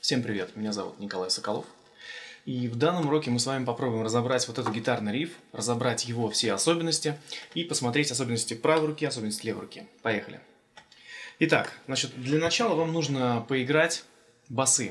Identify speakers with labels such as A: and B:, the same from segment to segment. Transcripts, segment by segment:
A: Всем привет, меня зовут Николай Соколов. И в данном уроке мы с вами попробуем разобрать вот этот гитарный риф, разобрать его все особенности и посмотреть особенности правой руки, особенности левой руки. Поехали. Итак, значит, для начала вам нужно поиграть басы.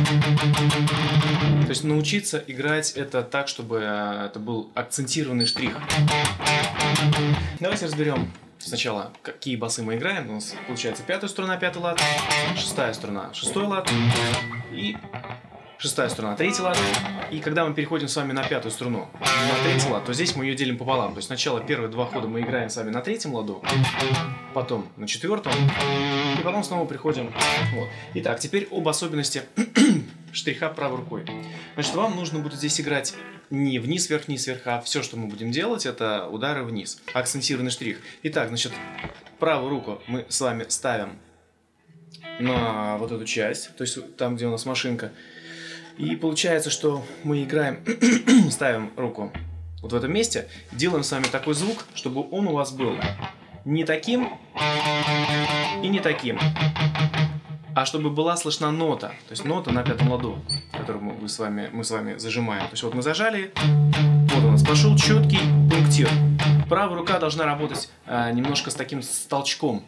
A: То есть научиться играть это так, чтобы это был акцентированный штрих. Давайте разберем сначала, какие басы мы играем. У нас получается пятая струна, пятый лад, шестая струна, шестой лад и шестая струна, третий лад. И когда мы переходим с вами на пятую струну, на третий лад, то здесь мы ее делим пополам. То есть сначала первые два хода мы играем с вами на третьем ладу, потом на четвертом, и потом снова приходим. Вот. Итак, теперь об особенности штриха правой рукой. Значит, вам нужно будет здесь играть не вниз, вверх, вниз, вверх, а все, что мы будем делать, это удары вниз. Акцентированный штрих. Итак, значит, правую руку мы с вами ставим на вот эту часть, то есть там, где у нас машинка. И получается, что мы играем, ставим руку вот в этом месте, делаем с вами такой звук, чтобы он у вас был не таким и не таким, а чтобы была слышна нота, то есть нота на пятом ладу, которую мы с вами зажимаем. То есть вот мы зажали, вот у нас пошел четкий пунктир. Правая рука должна работать немножко с таким толчком.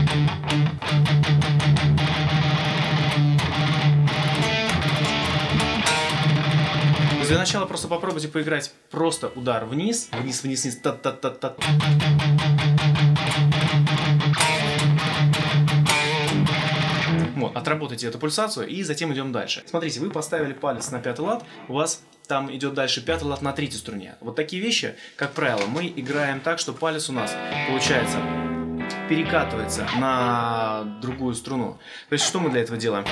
A: Для начала просто попробуйте поиграть просто удар вниз, вниз, вниз, вниз, та-та-та-та. Вот, отработайте эту пульсацию и затем идем дальше. Смотрите, вы поставили палец на пятый лад, у вас там идет дальше пятый лад на третьей струне. Вот такие вещи, как правило, мы играем так, что палец у нас, получается, перекатывается на другую струну. То есть что мы для этого делаем?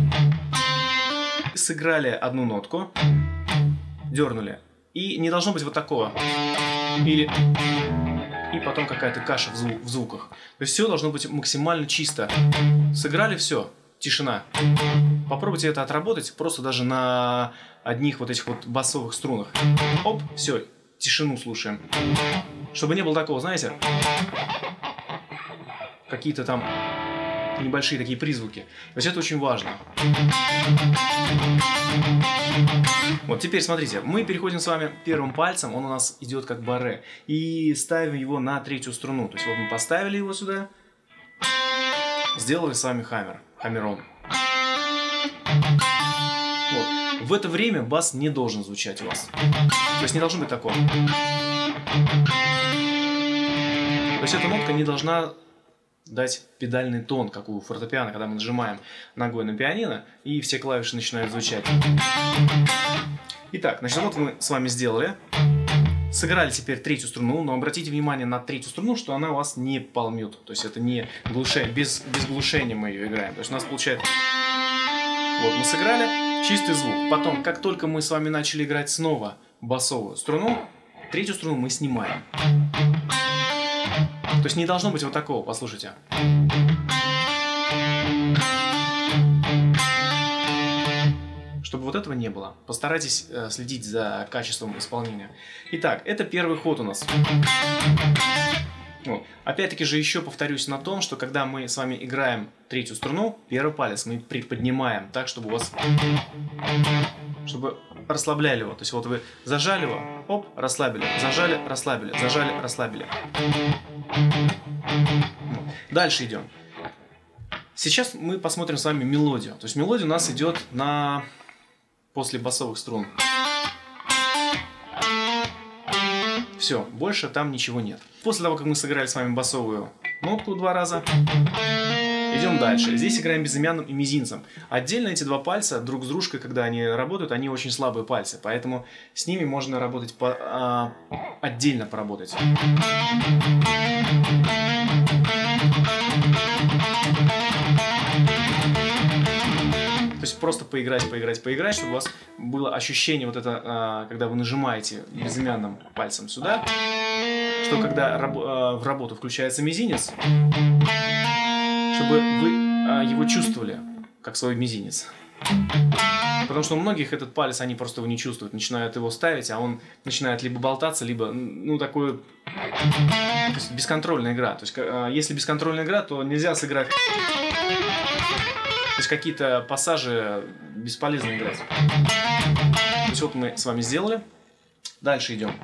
A: Сыграли одну нотку, дернули, и не должно быть вот такого. Или... И потом какая-то каша в звуках. То есть все должно быть максимально чисто. Сыграли, все, тишина. Попробуйте это отработать просто даже на одних вот этих вот басовых струнах. Оп, все, тишину слушаем. Чтобы не было такого, знаете, какие-то там небольшие такие призвуки. То есть это очень важно. Вот теперь смотрите, мы переходим с вами первым пальцем, он у нас идет как барре, и ставим его на третью струну. То есть вот мы поставили его сюда, сделали с вами хаммер-он. Вот. В это время бас не должен звучать у вас. То есть не должно быть такого. То есть эта нотка не должна дать педальный тон, как у фортепиано, когда мы нажимаем ногой на пианино, и все клавиши начинают звучать. Итак, значит, вот мы с вами сделали. Сыграли теперь третью струну, но обратите внимание на третью струну, что она у вас не palm-mute. То есть это не глушение, без глушения мы ее играем. То есть у нас получается... Вот мы сыграли, чистый звук. Потом, как только мы с вами начали играть снова басовую струну, третью струну мы снимаем. То есть не должно быть вот такого, послушайте. Чтобы вот этого не было. Постарайтесь следить за качеством исполнения. Итак, это первый ход у нас. Вот. Опять-таки же еще повторюсь на том, что когда мы с вами играем третью струну, первый палец мы приподнимаем так, чтобы у вас... Чтобы расслабляли его. То есть вот вы зажали его, оп, расслабили, зажали, расслабили, зажали, расслабили. Дальше идем. Сейчас мы посмотрим с вами мелодию. То есть мелодия у нас идет после басовых струн. Все, больше там ничего нет. После того, как мы сыграли с вами басовую нотку два раза, идем дальше. Здесь играем безымянным и мизинцем. Отдельно эти два пальца друг с дружкой, когда они работают, они очень слабые пальцы. Поэтому с ними можно работать отдельно поработать. То есть просто поиграть, чтобы у вас было ощущение вот это, когда вы нажимаете безымянным пальцем сюда, что когда в работу включается мизинец, чтобы вы его чувствовали, как свой мизинец. Потому что у многих этот палец, они просто его не чувствуют, начинают его ставить, а он начинает либо болтаться, либо, ну, такой... То есть бесконтрольная игра. То есть если бесконтрольная игра, то нельзя сыграть... есть какие-то пассажи бесполезно играть. То есть вот мы с вами сделали. Дальше идем.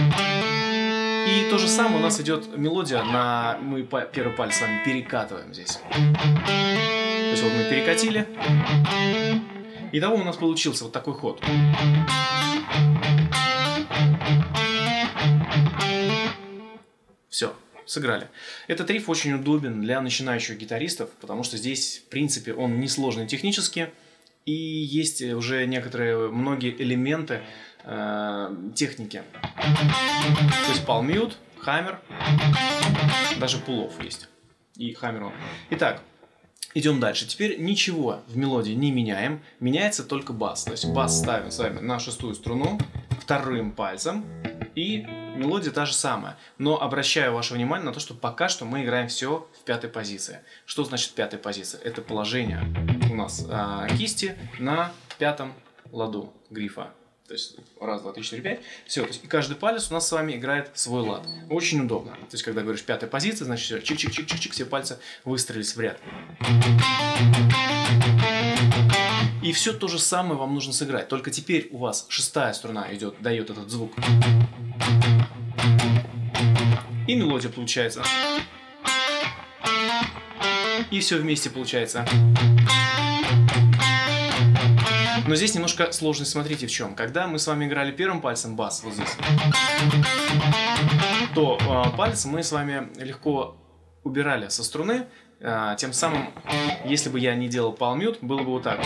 A: И то же самое у нас идет мелодия на... Мы первый палец с вами перекатываем здесь. То есть вот мы перекатили. Итого у нас получился вот такой ход. Все, сыграли. Этот риф очень удобен для начинающих гитаристов, потому что здесь, в принципе, он несложный технически. И есть уже многие элементы техники. То есть palm mute, хаммер, даже пулов есть. И хаммер. Итак, идем дальше. Теперь ничего в мелодии не меняем. Меняется только бас. То есть бас ставим с вами на 6-ю струну вторым пальцем. И мелодия та же самая. Но обращаю ваше внимание на то, что пока что мы играем все в 5-й позиции. Что значит 5-я позиция? Это положение у нас кисти на 5-м ладу грифа. То есть раз, два, три, четыре, пять. Все, то есть и каждый палец у нас с вами играет свой лад. Очень удобно. То есть когда говоришь 5-я позиция, значит чик-чик-чик-чик-чик, все пальцы выстроились в ряд. И все то же самое вам нужно сыграть. Только теперь у вас 6-я струна дает этот звук. И мелодия получается. И все вместе получается. Но здесь немножко сложность, смотрите в чем. Когда мы с вами играли первым пальцем бас, вот здесь, то палец мы с вами легко убирали со струны. Тем самым, если бы я не делал palm mute, было бы вот так.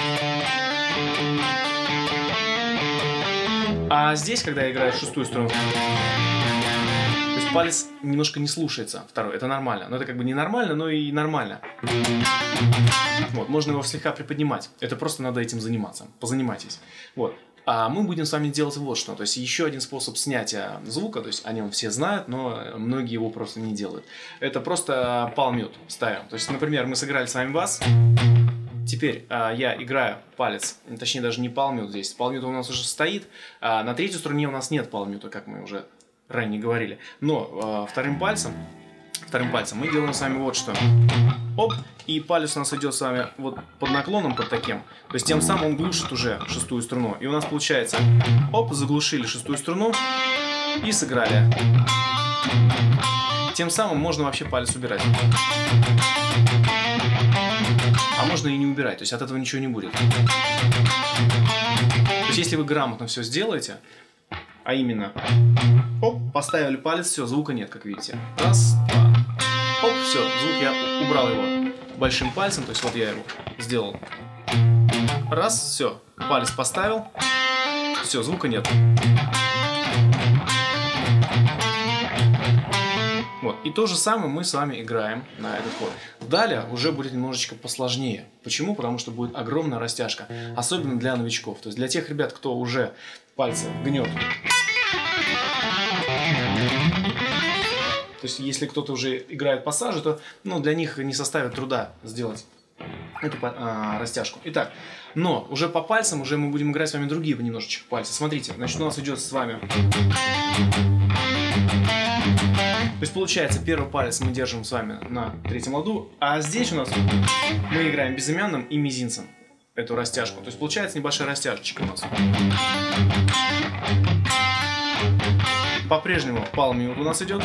A: А здесь, когда я играю 6-ю струну, то есть палец немножко не слушается второй. Это нормально. Но это как бы не нормально, но и нормально. Вот, можно его слегка приподнимать. Это просто надо этим заниматься. Позанимайтесь. Вот. А мы будем с вами делать вот что. То есть еще один способ снятия звука. То есть о нем все знают, но многие его просто не делают. Это просто palm mute ставим. То есть, например, мы сыграли с вами бас. Теперь я играю палец, точнее даже не palm mute здесь. Palm mute у нас уже стоит. На 3-й струне у нас нет palm mute, как мы уже ранее говорили. Но вторым пальцем мы делаем с вами вот что. Оп, и палец у нас идет с вами вот под наклоном, под таким. То есть тем самым он глушит уже 6-ю струну. И у нас получается, оп, заглушили 6-ю струну и сыграли. Тем самым можно вообще палец убирать. А можно и не убирать, то есть от этого ничего не будет. То есть если вы грамотно все сделаете, а именно, оп, поставили палец, все, звука нет, как видите. Раз, два, оп, все, звук я убрал его большим пальцем, то есть вот я его сделал. Раз, все, палец поставил, все, звука нет. Вот. И то же самое мы с вами играем на этот ход. Далее уже будет немножечко посложнее. Почему? Потому что будет огромная растяжка. Особенно для новичков. То есть для тех ребят, кто уже пальцы гнет. То есть если кто-то уже играет пассажи, то для них не составит труда сделать эту растяжку. Итак, но уже по пальцам уже мы будем играть с вами другие немножечко пальцы. Смотрите, значит у нас идет с вами... То есть получается, первый палец мы держим с вами на 3-м ладу, а здесь у нас мы играем безымянным и мизинцем эту растяжку. То есть получается небольшая растяжечка у нас. По-прежнему palm mute у нас идет.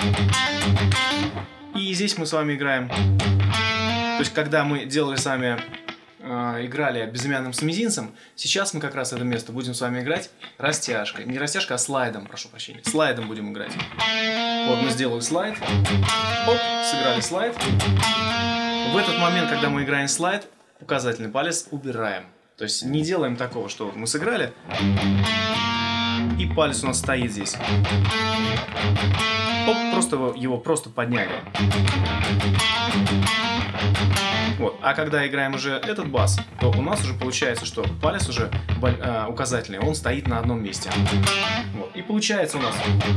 A: И здесь мы с вами играем. То есть когда мы делали с вами... играли безымянным с мизинцем, сейчас мы как раз это место будем с вами играть растяжкой. Не растяжкой, а слайдом, прошу прощения. Слайдом будем играть. Вот мы сделали слайд. Оп, сыграли слайд. В этот момент, когда мы играем слайд, указательный палец убираем. То есть не делаем такого, что мы сыграли, и палец у нас стоит здесь. Оп, просто его подняли. Вот. А когда играем уже этот бас, то у нас уже получается, что палец уже указательный, он стоит на одном месте. Вот. И получается у нас...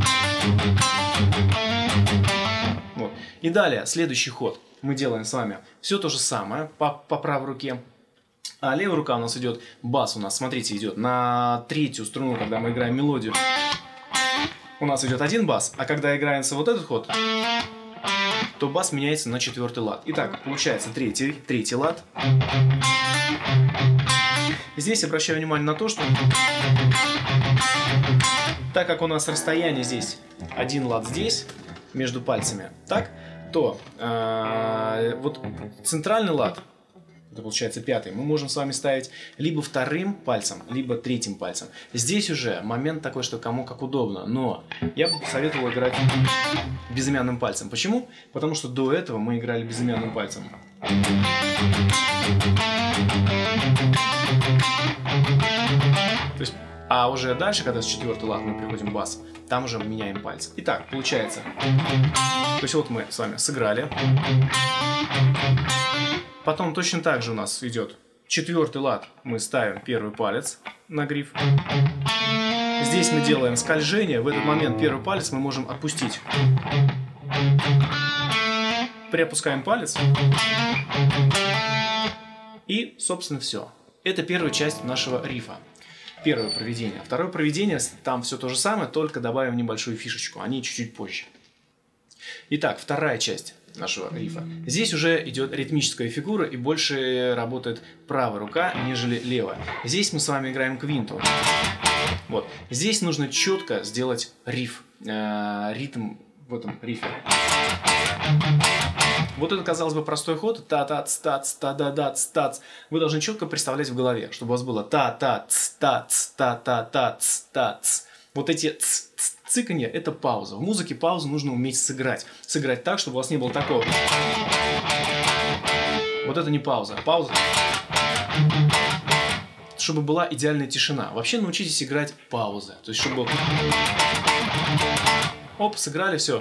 A: Вот. И далее, следующий ход мы делаем с вами все то же самое по правой руке. А левая рука у нас идет, бас у нас, смотрите, идет на 3-ю струну, когда мы играем мелодию. У нас идет один бас, а когда играется вот этот ход, то бас меняется на 4-й лад. Итак, получается третий лад. Здесь обращаю внимание на то, что так как у нас расстояние здесь 1 лад здесь, между пальцами, так, то вот центральный лад, это получается 5-й, мы можем с вами ставить либо 2-м пальцем, либо 3-м пальцем. Здесь уже момент такой, что кому как удобно, но я бы посоветовал играть безымянным пальцем. Почему? Потому что до этого мы играли безымянным пальцем. То есть, а уже дальше, когда с 4-й лад мы приходим в бас, там уже меняем пальцы. Итак, получается. То есть вот мы с вами сыграли. Потом точно так же у нас идет 4-й лад. Мы ставим 1-й палец на гриф. Здесь мы делаем скольжение. В этот момент 1-й палец мы можем отпустить. Приопускаем палец. И, собственно, все. Это первая часть нашего рифа. Первое проведение. Второе проведение, там все то же самое, только добавим небольшую фишечку. Они чуть-чуть позже. Итак, вторая часть нашего рифа. Здесь уже идет ритмическая фигура и больше работает правая рука, нежели левая. Здесь мы с вами играем квинту. Вот. Здесь нужно четко сделать риф. Ритм в этом рифе. Вот это, казалось бы, простой ход. Та-тац, тац, та-да-дац, тац. Вы должны четко представлять в голове, чтобы у вас было та-тац, тац, та-та-тац, тац. Вот эти цыканья – это пауза. В музыке паузу нужно уметь сыграть. Сыграть так, чтобы у вас не было такого. Вот это не пауза. Пауза. Чтобы была идеальная тишина. Вообще научитесь играть паузы. То есть, чтобы... Оп, сыграли, все.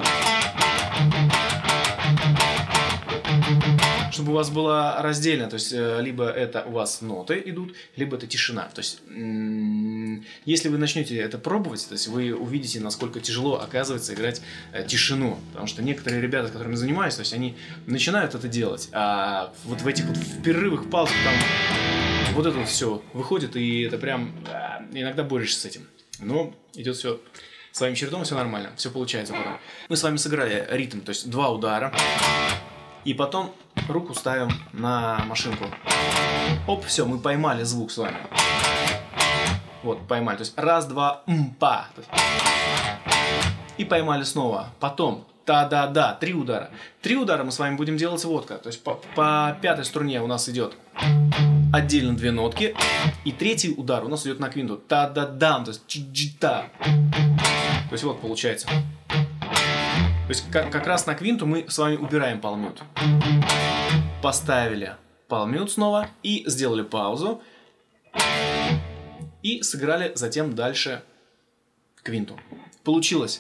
A: Чтобы у вас было раздельно, то есть либо это у вас ноты идут, либо это тишина. То есть если вы начнете это пробовать, то есть вы увидите, насколько тяжело оказывается играть тишину. Потому что некоторые ребята, с которыми занимаюсь, то есть они начинают это делать, а вот в этих вот перерывах, паузах там вот это вот все выходит, и это прям иногда борешься с этим. Но идет все своим чередом, все нормально, все получается потом. Мы с вами сыграли ритм, то есть 2 удара. И потом руку ставим на машинку. Оп, все, мы поймали звук с вами. Вот, поймали. То есть раз, два, па. И поймали снова. Потом та-да-да, 3 удара. 3 удара мы с вами будем делать вот как. То есть по 5-й струне у нас идет отдельно 2 нотки. И 3-й удар у нас идет на квинту. Та-да-дам, то есть чи-джи-та. То есть вот получается. То есть как раз на квинту мы с вами убираем полмют. Поставили полмют снова и сделали паузу. И сыграли затем дальше квинту. Получилось.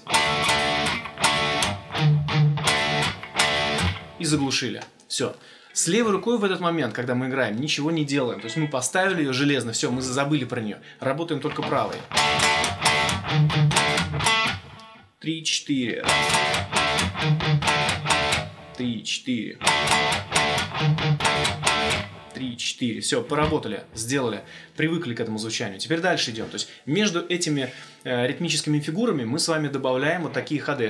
A: И заглушили. Все. С левой рукой в этот момент, когда мы играем, ничего не делаем. То есть мы поставили ее железно, все, мы забыли про нее. Работаем только правой. 3-4. 3-4. 3-4. Все, поработали, сделали, привыкли к этому звучанию. Теперь дальше идем. То есть между этими ритмическими фигурами мы с вами добавляем вот такие ходы.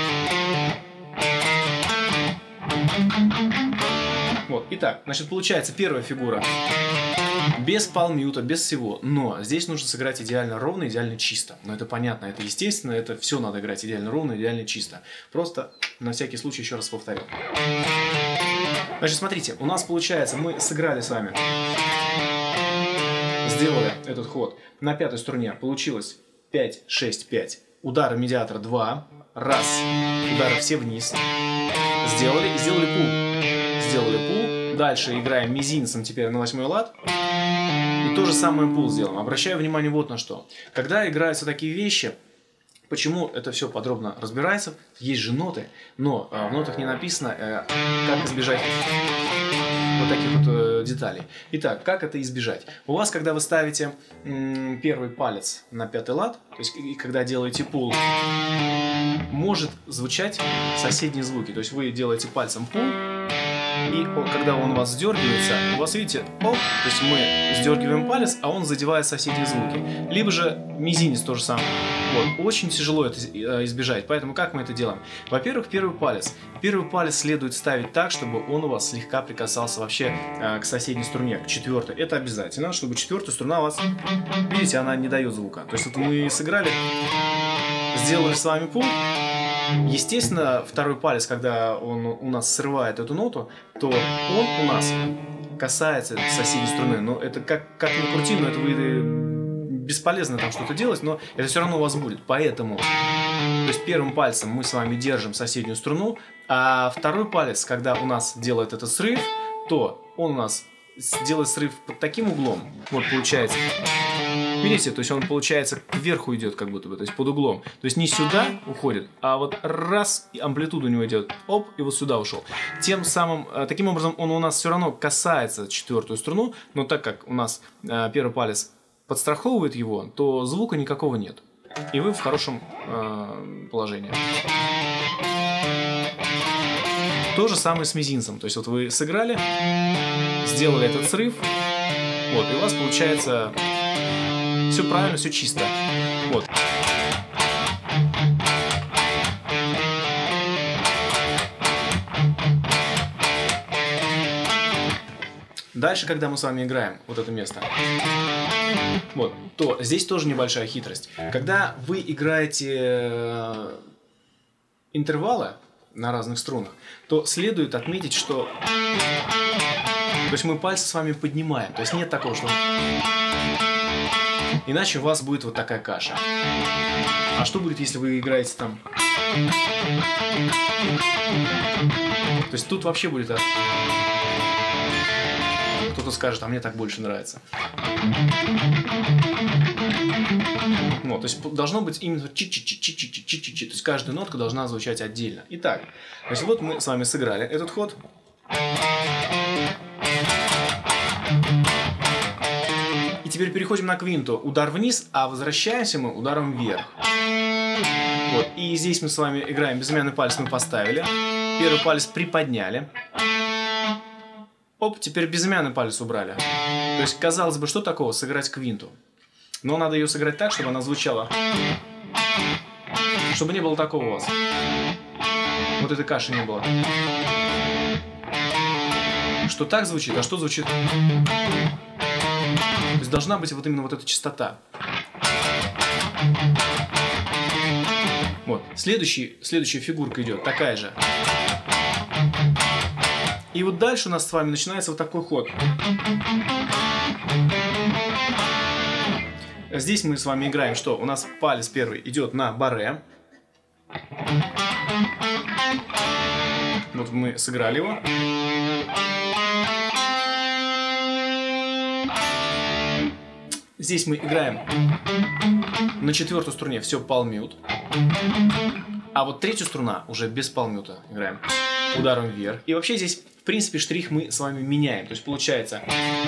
A: Вот, итак, значит, получается первая фигура без палмьюта, без всего. Но здесь нужно сыграть идеально ровно, идеально чисто. Но это понятно, это естественно, это все надо играть идеально ровно, идеально чисто. Просто на всякий случай еще раз повторю. Значит, смотрите, у нас получается, мы сыграли с вами, сделали этот ход на 5-й струне, получилось 5, 6, 5. Удары медиатора 2, раз, удары все вниз. Сделали и сделали пул. Сделали пул. Дальше играем мизинцем теперь на 8-й лад. И то же самое пул сделаем. Обращаю внимание вот на что. Когда играются такие вещи, почему это все подробно разбирается, есть же ноты, но в нотах не написано, как избежать вот таких вот деталей. Итак, как это избежать? У вас, когда вы ставите первый палец на 5-й лад, то есть и когда делаете пул, может звучать соседние звуки. То есть вы делаете пальцем пул, и когда он у вас сдергивается, у вас, видите, оп, то есть мы сдергиваем палец, а он задевает соседние звуки. Либо же мизинец то же самое. Вот, очень тяжело это избежать, поэтому как мы это делаем? Во-первых, первый палец. Первый палец следует ставить так, чтобы он у вас слегка прикасался вообще к соседней струне, к четвертой. Это обязательно, чтобы четвертая струна у вас, видите, она не дает звука. То есть вот мы сыграли, сделали с вами пункт. Естественно, второй палец, когда он у нас срывает эту ноту, то он у нас касается соседней струны. Но это как ни крути, но это вы бесполезно там что-то делать, но это все равно у вас будет. Поэтому, то есть первым пальцем мы с вами держим соседнюю струну, а второй палец, когда у нас делает этот срыв, то он у нас делает срыв под таким углом. Вот получается. Видите, то есть он, получается, кверху идет как будто бы, то есть под углом. То есть не сюда уходит, а вот раз, и амплитуда у него идет, оп, и вот сюда ушел. Тем самым, таким образом, он у нас все равно касается четвертую струну, но так как у нас первый палец подстраховывает его, то звука никакого нет. И вы в хорошем положении. То же самое с мизинцем. То есть вот вы сыграли, сделали этот срыв, вот, и у вас получается все правильно, все чисто. Вот. Дальше, когда мы с вами играем вот это место, вот, то здесь тоже небольшая хитрость. Когда вы играете интервалы на разных струнах, то следует отметить, что то есть мы пальцы с вами поднимаем. То есть нет такого, что... Иначе у вас будет вот такая каша. А что будет, если вы играете там... То есть тут вообще будет... Кто-то скажет, а мне так больше нравится. Вот, то есть должно быть именно чи-чи-чи-чи-чи-чи-чи-чи. То есть каждая нотка должна звучать отдельно. Итак, то есть вот мы с вами сыграли этот ход. И теперь переходим на квинту. Удар вниз, а возвращаемся мы ударом вверх. Вот, и здесь мы с вами играем. Безымянный палец мы поставили. Первый палец приподняли. Оп, теперь безымянный палец убрали. То есть, казалось бы, что такого сыграть квинту? Но надо ее сыграть так, чтобы она звучала. Чтобы не было такого у вас. Вот этой каши не было. Что так звучит, а что звучит? То есть должна быть вот именно вот эта частота. Вот. Следующая фигурка идет такая же. И вот дальше у нас с вами начинается вот такой ход. Здесь мы с вами играем, что у нас палец первый идет на баре. Вот мы сыграли его. Здесь мы играем на четвертой струне все палмют. А вот третью струна уже без палмюта играем ударом вверх. И вообще здесь, в принципе, штрих мы с вами меняем. То есть получается...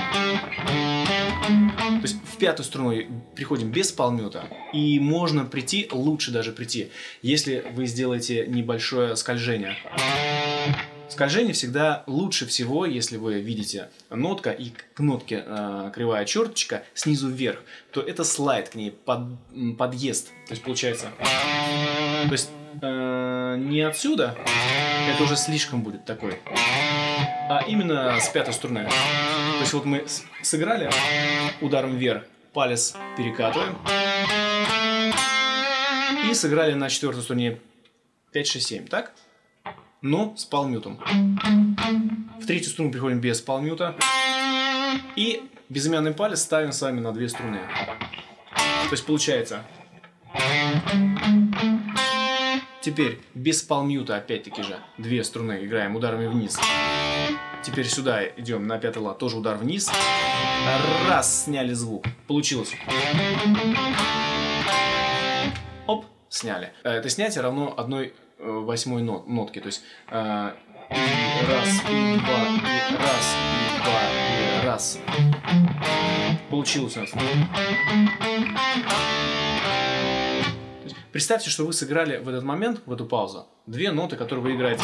A: То есть в пятую струну приходим без палмюта. И можно прийти, лучше даже прийти, если вы сделаете небольшое скольжение. Скольжение всегда лучше всего, если вы видите нотка и к нотке кривая черточка снизу вверх, то это слайд к ней, подъезд. То есть получается... То есть не отсюда, это уже слишком будет такой, а именно с пятой струны. То есть вот мы сыграли ударом вверх, палец перекатываем и сыграли на четвертой струне 5, 6, 7, так? Но с палмютом. В третью струну приходим без палмюта и безымянный палец ставим с вами на две струны. То есть получается... Теперь без палмюта опять-таки же две струны играем ударами вниз. Теперь сюда идем на пятый лад, тоже удар вниз. Раз, сняли звук. Получилось. Оп, сняли. Это снятие равно 1/8 нотки. То есть раз, и два, и раз, и два, и раз. Получилось у нас. Представьте, что вы сыграли в этот момент, в эту паузу, две ноты, которые вы играете.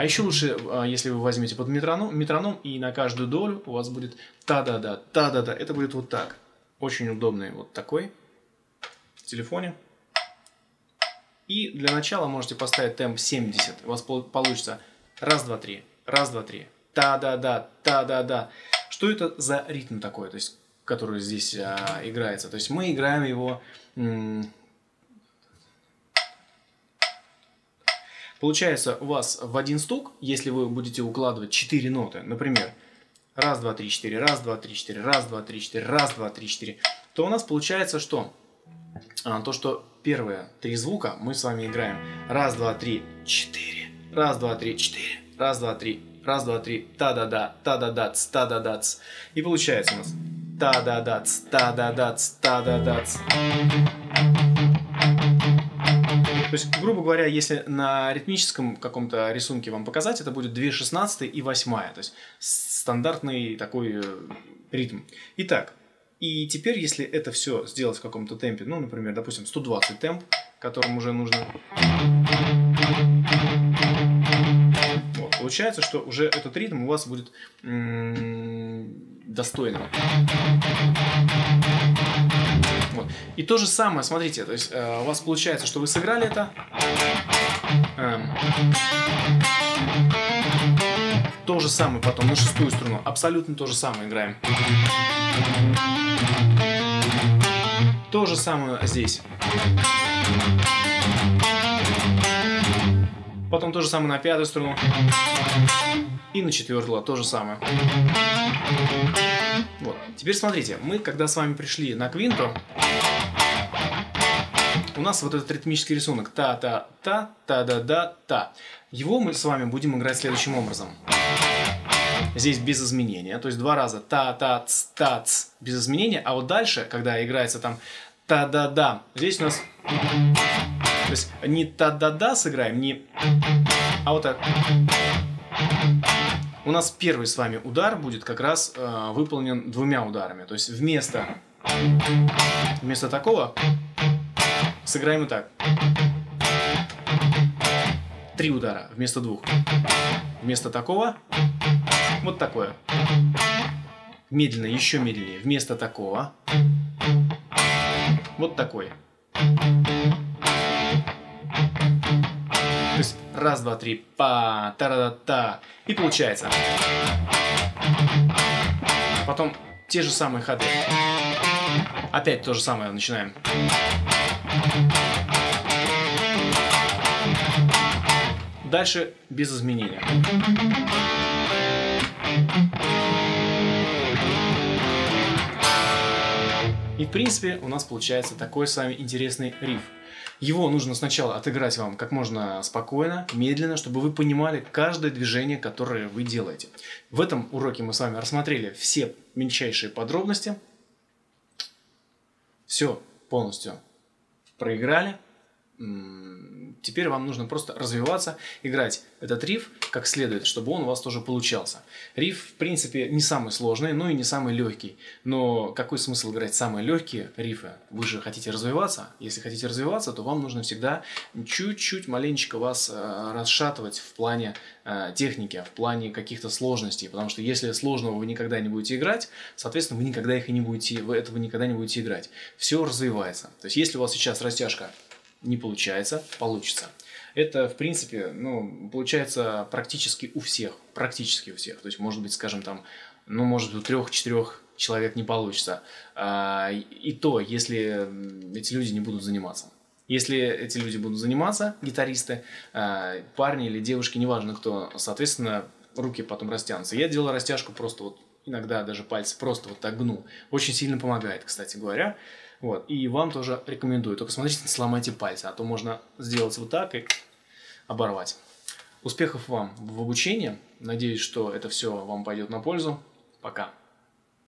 A: А еще лучше, если вы возьмете под метроном, и на каждую долю у вас будет та-да-да, та-да-да. Это будет вот так. Очень удобный вот такой в телефоне. И для начала можете поставить темп 70. У вас получится раз, два, три, раз, два, три, та-да-да, та-да-да. Что это за ритм такой, то есть, который здесь играется? То есть мы играем его... Получается, у вас в один стук, если вы будете укладывать 4 ноты, например, раз, два, три, четыре, раз, два, три, четыре, раз, два, три, четыре, раз, два, три, четыре, то у нас получается что? То, что первые 3 звука мы с вами играем. Раз, два, три, четыре, раз, два, три, четыре, раз, два, три, раз, два, три, та-да-да, та-да-дац, та-да-дац. И получается у нас та-да-дац, та-да-дац, та-да-дац. То есть, грубо говоря, если на ритмическом каком-то рисунке вам показать, это будет 2/16 и 8. То есть, стандартный такой ритм. Итак, и теперь, если это все сделать в каком-то темпе, ну, например, допустим, 120 темп, которым уже нужно... Вот, получается, что уже этот ритм у вас будет достойным. Вот. И то же самое, смотрите, то есть у вас получается, что вы сыграли это. То же самое потом на 6-ю струну. Абсолютно то же самое играем. То же самое здесь. Потом то же самое на 5-ю струну. И на 4-ю лад то же самое. Вот. Теперь смотрите, мы когда с вами пришли на квинту, у нас вот этот ритмический рисунок та-та-та, та-да-да-та. Его мы с вами будем играть следующим образом. Здесь без изменения, то есть 2 раза та-та-ц-та-ц без изменения, а вот дальше, когда играется там та-да-да, здесь у нас, то есть не та-да-да сыграем, не, а вот так. У нас первый с вами удар будет как раз выполнен 2 ударами, то есть вместо такого сыграем и так. 3 удара вместо 2. Вместо такого вот такое. Медленно, еще медленнее. Вместо такого вот такой. То есть раз, два, три, па, та-да-да-та. И получается. Потом те же самые ходы. Опять то же самое начинаем. Дальше без изменения. И в принципе у нас получается такой с вами интересный риф. Его нужно сначала отыграть вам как можно спокойно, медленно, чтобы вы понимали каждое движение, которое вы делаете. В этом уроке мы с вами рассмотрели все мельчайшие подробности. Все полностью проиграли. Теперь вам нужно просто развиваться, играть этот риф как следует, чтобы он у вас тоже получался. Риф, в принципе, не самый сложный, но и не самый легкий. Но какой смысл играть самые легкие рифы? Вы же хотите развиваться. Если хотите развиваться, то вам нужно всегда чуть-чуть маленечко вас расшатывать в плане техники, в плане каких-то сложностей. Потому что если сложного вы никогда не будете играть, соответственно, вы никогда этого никогда не будете играть. Все развивается. То есть, если у вас сейчас растяжка не получается, получится. Это, в принципе, ну, получается практически у всех. Практически у всех. То есть, может быть, скажем, там, ну, может, у 3-4 человек не получится. И то, если эти люди не будут заниматься. Если эти люди будут заниматься, гитаристы, парни или девушки, неважно кто, соответственно, руки потом растянутся. Я делаю растяжку просто вот, иногда даже пальцы просто вот так гну. Очень сильно помогает, кстати говоря. Вот. И вам тоже рекомендую. Только смотрите, не сломайте пальцы, а то можно сделать вот так и оборвать. Успехов вам в обучении. Надеюсь, что это все вам пойдет на пользу. Пока.